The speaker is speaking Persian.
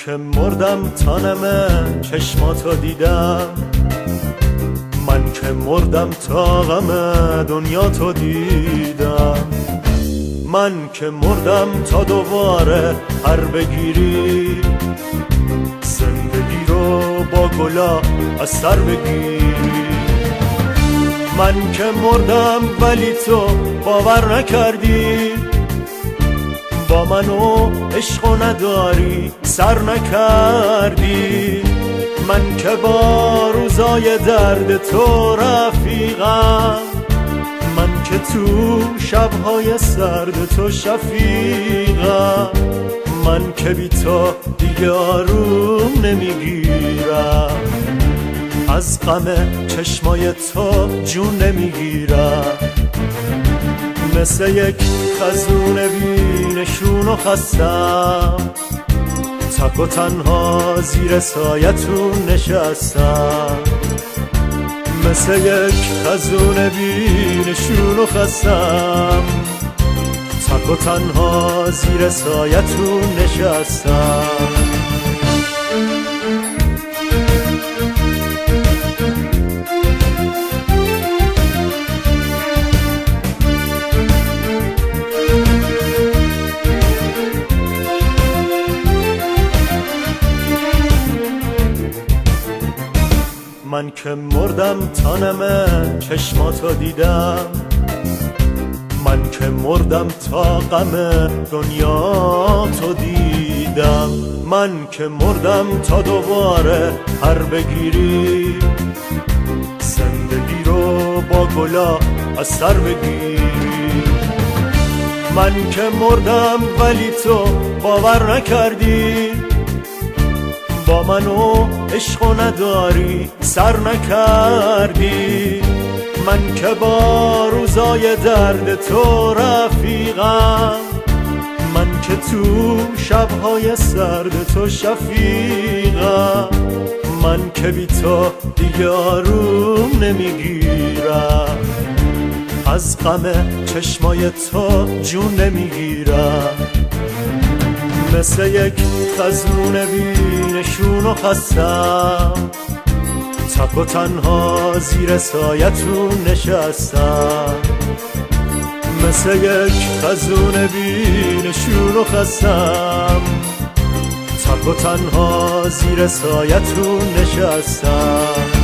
که مردم تا نمه چشماتو دیدم، من که مردم تا غم دنیاتو دیدم، من که مردم تا دوباره پر بگیری، زندگی رو با گلا از سر بگیری. من که مردم ولی تو باور نکردی، با منو عشق نداری سر نکردی. من که با روزای درد تو رفیقم، من که تو شبهای سرد تو شفیقم، من که بی تو دیگه آروم نمیگیرم، از غم چشمای تو جون نمیگیرم. مثل یک خزون بی نشون و خستم، تک و تنها زیر سایتون نشستم. مثل یک خزون بی نشون و خستم، تک و تنها زیر سایتون نشستم. من که مردم تا نمه چشماتو دیدم، من که مردم تا غم دنیاتو دیدم، من که مردم تا دوباره پر بگیری، زندگی رو با گلا از سر بگیری. من که مردم ولی تو باور نکردی، با منو عشق نداری سر نکردی. من که با روزای درد تو رفیقم، من که تو شبهای سرد تو شفیقم، من که بی تو دیگه آروم نمیگیرم، از غم چشمای تو جون نمیگیرم. مثل یک خزون بی نشون و خستم، تک و تنها زیر سایتون نشستم. مثل یک خزون بی نشون و خستم، تک و تنها زیر سایتون نشستم.